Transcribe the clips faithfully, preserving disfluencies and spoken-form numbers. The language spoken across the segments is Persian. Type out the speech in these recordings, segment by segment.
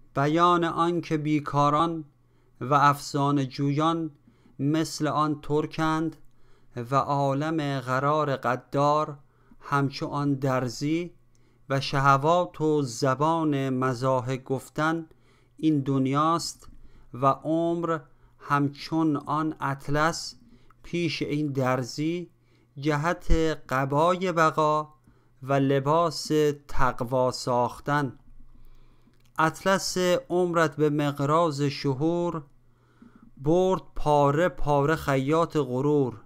بیان آن که بیکاران و افسانه جویان مثل آن ترکند و عالم قرار قدار همچو آن درزی و شهوات و زبان مزاح گفتن این دنیاست و عمر همچون آن اطلس پیش این درزی جهت قبای بقا و لباس تقوا ساختن. اطلس عمرت به مقراض شهور برد پاره پاره خیاط غرور.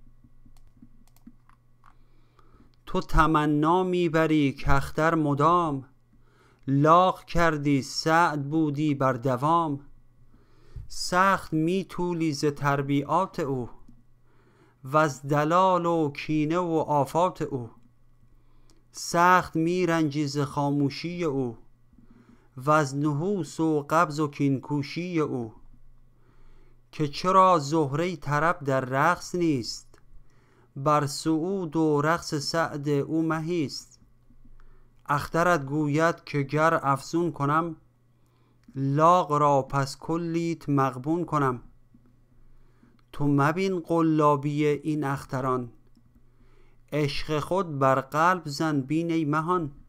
تو تمنا میبری کاختر مدام لاغ کردی سعد بودی بر دوام. سخت میطولی ز تربیعات او وز دلال و کینه و آفات او. سخت میرنجی ز خاموشی او وز نحوس و قبض و کینکوشی او. که چرا زهره طرب در رقص نیست بر صعود و رقص سعد او مهیست. اخترت گوید که گر افزون کنم لاغ را پس کلیت مغبون کنم. تو مبین قلابی این اختران عشق خود بر قلب زن بین ای مهان.